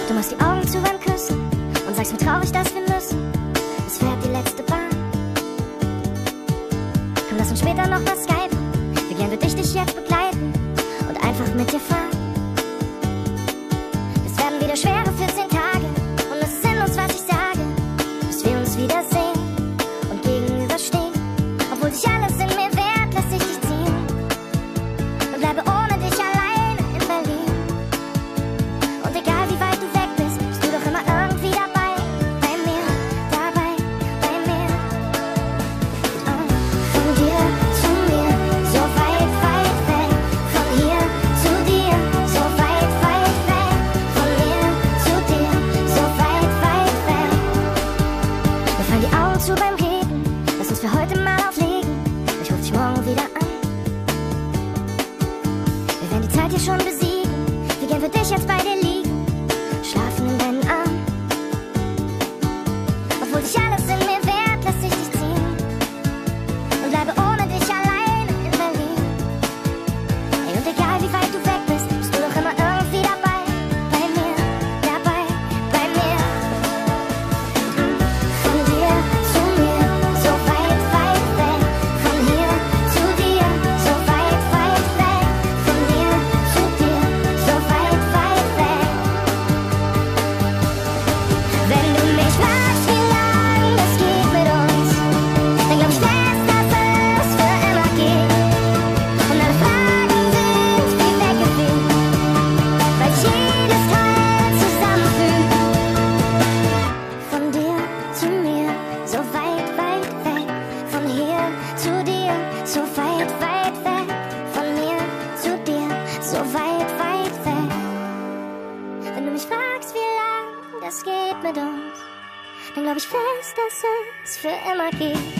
Du machst die Augen zu beim Küssen und sagst mir traurig, dass wir müssen. Es fährt die letzte Bahn. Komm, lass uns später noch mal skypen. Wie gern würde ich dich jetzt begleiten und einfach mit dir fahren. Es werden wieder schwere 14 Tage und es ist sinnlos, was ich sage, bis wir uns wiedersehen und gegenüberstehen. Obwohl sich alles in mir wehrt, lass ich dich ziehen und bleibe ohne dich alleine in Berlin. Und egal wie weit du weg bist, bist du doch immer irgendwie dabei, bei mir, dabei, bei mir. Von dir zu mir, so weit, weit weg. Von hier zu dir, so weit, weit weg. Von mir zu dir, so weit, weit weg. Mir fallen die Augen zu beim Reden, lass uns für heute mal auflegen. Ich ruf dich morgen wieder an. Wir werden die Zeit hier schon besiegen. Wie gern würde ich jetzt bei dir liegen, schlafen in deinen Armen. Obwohl sich alles in mir wehrt, lass ich dich ziehen und bleibe ohne dich alleine in Berlin. Ey, und egal wie weit du weg bist, bist du doch immer irgendwie dabei, bei mir, dabei, bei mir. Von dir zu mir, so weit, weit weg. Von hier zu dir, so weit, weit weg. Von mir zu dir, so weit, weit weg. Wenn du mich fragst, wie lang es geht mit uns, dann glaub ich fest, dass es für immer geht. Und alle Fragen sind wie weggefegt, weil sich jedes Teil zusammenfügt. Von dir zu mir, so weit, weit weg. Von hier zu dir, so weit, weit weg. Von mir zu dir, so weit, weit weg. Wenn du mich fragst, wie lang das geht mit uns, dann glaub ich fest, dass es für immer geht.